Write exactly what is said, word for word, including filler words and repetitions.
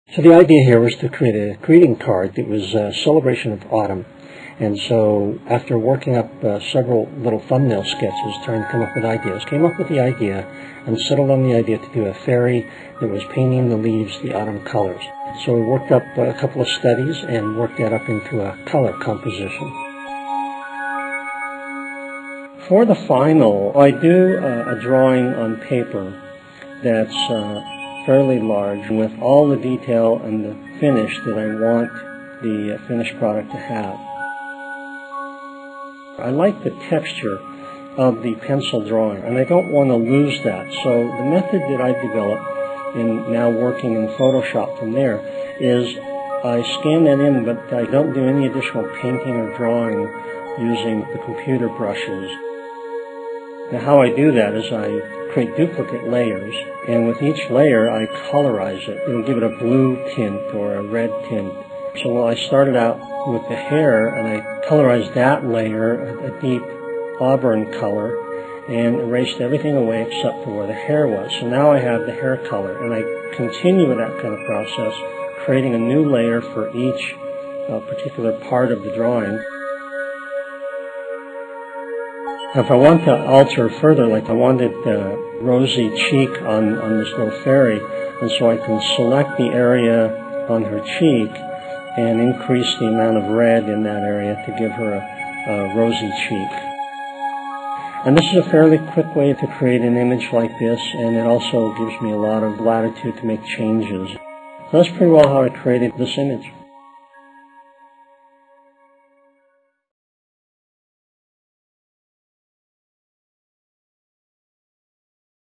So the idea here was to create a greeting card that was a celebration of autumn. And so after working up uh, several little thumbnail sketches, trying to come up with ideas, came up with the idea and settled on the idea to do a fairy that was painting the leaves the autumn colors. So we worked up a couple of studies and worked that up into a color composition. For the final, I do uh, a drawing on paper that's uh, fairly large with all the detail and the finish that I want the uh, finished product to have. I like the texture of the pencil drawing, and I don't want to lose that. So the method that I've developed in now working in Photoshop from there is I scan that in, but I don't do any additional painting or drawing using the computer brushes. Now how I do that is I create duplicate layers, and with each layer I colorize it. It'll give it a blue tint or a red tint. So I started out with the hair, and I colorized that layer a deep auburn color and erased everything away except for where the hair was. So now I have the hair color, and I continue with that kind of process, creating a new layer for each uh, particular part of the drawing. Now if I want to alter further, like I wanted the rosy cheek on, on this little fairy, and so I can select the area on her cheek and increase the amount of red in that area to give her a, a rosy cheek. And this is a fairly quick way to create an image like this, and it also gives me a lot of latitude to make changes. So that's pretty well how I created this image.